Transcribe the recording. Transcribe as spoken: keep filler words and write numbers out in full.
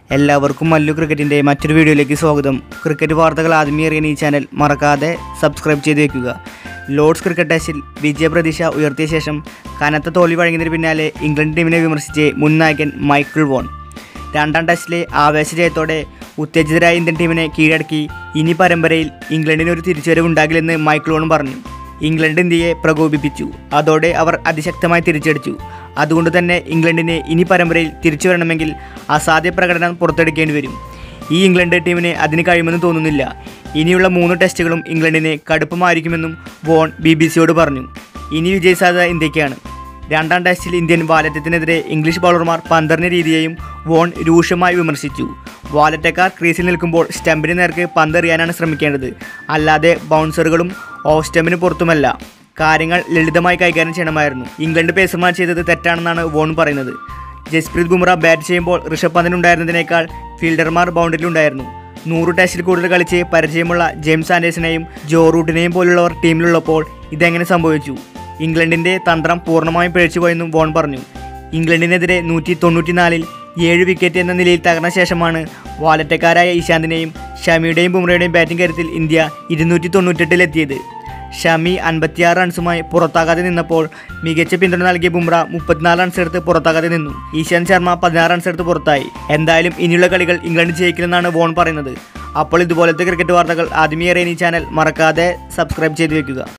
എല്ലാവർക്കും മല്ലു ക്രിക്കറ്റിൻ്റെ മറ്റൊരു വീഡിയോയിലേക്ക് സ്വാഗതം. ക്രിക്കറ്റ് വാർത്തകൾ ആദ്യമേ അറിയാൻ ഈ ചാനൽ മറക്കാതെ സബ്സ്ക്രൈബ് ചെയ്ത് വയ്ക്കുക. ലോർഡ്സ് ക്രിക്കറ്റ് ടെസ്റ്റിൽ വിജയപ്രതീക്ഷ ഉയർത്തിയ ശേഷം കനത്ത തോൽവി വഴങ്ങിയതിന് പിന്നാലെ ഇംഗ്ലണ്ട് ടീമിനെ വിമർശിച്ച് മുൻ നായകൻ മൈക്കിൾ വോൺ രണ്ടാം ടെസ്റ്റിലെ ആവേശജയത്തോടെ ഉത്തേജിതരായ ഇന്ത്യൻ ടീമിനെ കീഴടക്കി ഇനി പരമ്പരയിൽ ഇംഗ്ലണ്ടിന് ഒരു തിരിച്ചുവരവ് ഉണ്ടാകില്ലെന്ന് മൈക്കിൾ വോൺ പറഞ്ഞു. ഇംഗ്ലണ്ട് ഇന്ത്യയെ പ്രകോപിപ്പിച്ചു, അതോടെ അവർ അതിശക്തമായി തിരിച്ചടിച്ചു. അതുകൊണ്ട് തന്നെ ഇംഗ്ലണ്ടിന് ഇനി പരമ്പരയിൽ തിരിച്ചു വരണമെങ്കിൽ അസാധ്യ പ്രകടനം പുറത്തെടുക്കേണ്ടി വരും. ഈ ഇംഗ്ലണ്ട് ടീമിന് അതിന് കഴിയുമെന്ന് തോന്നുന്നില്ല. ഇനിയുള്ള മൂന്ന് ടെസ്റ്റുകളും ഇംഗ്ലണ്ടിന് കടുപ്പമായിരിക്കുമെന്നും വോൺ ബി ബി സിയോട് പറഞ്ഞു. ഇനി വിജയസാധ്യത ഇന്ത്യക്കാണ്. രണ്ടാം ടെസ്റ്റിൽ ഇന്ത്യൻ വാലറ്റത്തിനെതിരെ ഇംഗ്ലീഷ് ബൗളർമാർ പന്തെറിഞ്ഞ രീതിയെയും വോൺ രൂക്ഷമായി വിമർശിച്ചു. വാലറ്റക്കാർ ക്രീസിൽ നിൽക്കുമ്പോൾ സ്റ്റമ്പിന് നേർക്ക് പന്തെറിയാനാണ് ശ്രമിക്കേണ്ടത്, അല്ലാതെ ബൗൺസറുകളും ഓഫ് സ്റ്റമ്പിന് പുറത്തുമല്ല. കാര്യങ്ങൾ ലളിതമായി കൈകാര്യം ചെയ്യണമായിരുന്നു. ഇംഗ്ലണ്ട് പേസർമാർ ചെയ്തത് തെറ്റാണെന്നാണ് വോൺ പറയുന്നത്. ജസ്പ്രീത് ബുംറ ബാറ്റ് ചെയ്യുമ്പോൾ ഋഷഭ് പന്തിനുണ്ടായിരുന്നതിനേക്കാൾ ഫീൽഡർമാർ ബൗണ്ടറിയിലുണ്ടായിരുന്നു. നൂറ് ടെസ്റ്റിൽ കൂടുതൽ കളിച്ച് പരിചയമുള്ള ജെയിംസ് ആൻഡേഴ്സണെയും ജോ റൂട്ടിനെയും പോലുള്ളവർ ടീമിലുള്ളപ്പോൾ ഇതെങ്ങനെ സംഭവിച്ചു? ഇംഗ്ലണ്ടിൻ്റെ തന്ത്രം പൂർണ്ണമായും പിഴച്ചുപോയെന്നും വോൺ പറഞ്ഞു. ഇംഗ്ലണ്ടിനെതിരെ നൂറ്റി തൊണ്ണൂറ്റിനാലിൽ ഏഴ് വിക്കറ്റ് എന്ന നിലയിൽ തകർന്ന ശേഷമാണ് വാലറ്റക്കാരായ ഇശാന്തിനെയും ഷമിയുടെയും ബുംറയുടെയും ബാറ്റിംഗ് കരുത്തിൽ ഇന്ത്യ ഇരുന്നൂറ്റി തൊണ്ണൂറ്റെട്ടിലെത്തിയത്. ഷമി അൻപത്തിയാറ് റൺസുമായി പുറത്താകാതെ നിന്നപ്പോൾ മികച്ച പിന്തുണ നൽകിയ ബുംറ മുപ്പത്തിനാല് റൺസ് എടുത്ത് പുറത്താകാതെ നിന്നു. ഈശാന്ത് ശർമ്മ പതിനാറ് റൺസ് എടുത്ത് പുറത്തായി. എന്തായാലും ഇനിയുള്ള കളികൾ ഇംഗ്ലണ്ട് ജയിക്കില്ലെന്നാണ് വോൺ പറയുന്നത്. അപ്പോൾ ഇതുപോലത്തെ ക്രിക്കറ്റ് വാർത്തകൾ ആദ്യമേ അറിയാൻ ഈ ചാനൽ മറക്കാതെ സബ്സ്ക്രൈബ് ചെയ്ത് വെക്കുക.